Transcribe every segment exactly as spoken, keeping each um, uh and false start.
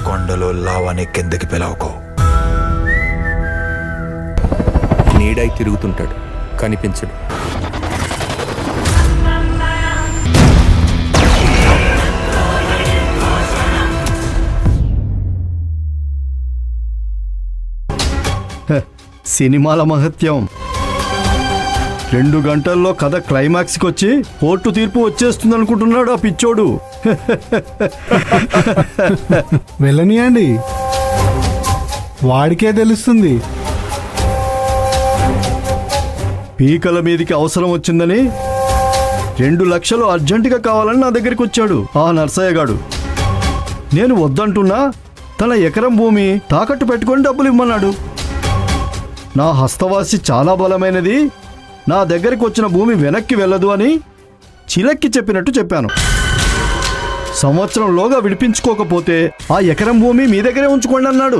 కొండలో లావాని కిందకి పిలవకో. నీడై తిరుగుతుంటాడు, కనిపించడు. సినిమాల మహత్యం. రెండు గంటల్లో కథ క్లైమాక్స్కి వచ్చి కోర్టు తీర్పు వచ్చేస్తుంది అనుకుంటున్నాడు ఆ పిచ్చోడు. వెళ్ళనియండి, వాడికే తెలుస్తుంది. పీకల మీదికి అవసరం వచ్చిందని రెండు లక్షలు అర్జెంటుగా కావాలని నా దగ్గరికి వచ్చాడు ఆ నర్సయ్య గాడు. నేను వద్దంటున్నా తన ఎకరం భూమి తాకట్టు పెట్టుకొని డబ్బులు ఇమ్మన్నాడు. నా హస్తవాసి చాలా బలమైనది, నా దగ్గరికి వచ్చిన భూమి వెనక్కి వెళ్ళదు అని చిలక్కి చెప్పినట్టు చెప్పాను. సంవత్సరంలోగా విడిపించుకోకపోతే ఆ ఎకరం భూమి మీ దగ్గరే ఉంచుకోండి అన్నాడు.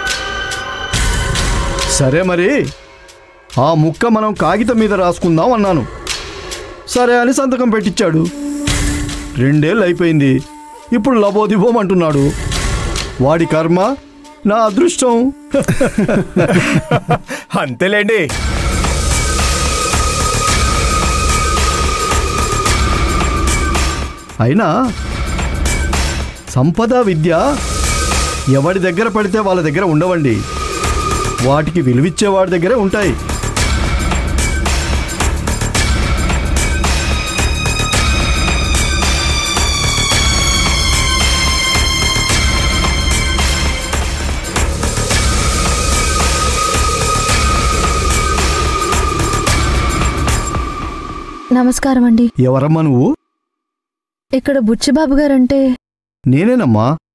సరే మరి ఆ ముక్క మనం కాగితం మీద రాసుకుందాం అన్నాను. సరే అని సంతకం పెట్టించాడు. రెండేళ్ళు అయిపోయింది. ఇప్పుడు లబోదిబోమంటున్నాడు. వాడి కర్మ, నా అదృష్టం. అంతేలేండి. అయినా సంపద విద్య ఎవడి దగ్గర పడితే వాళ్ళ దగ్గర ఉండవండి. వాటికి విలువిచ్చే వాడి దగ్గరే ఉంటాయి. నమస్కారం అండి. ఎవరమ్మా నువ్వు? ఇక్కడ బుచ్చిబాబు గారంటే నేనేనమ్మా.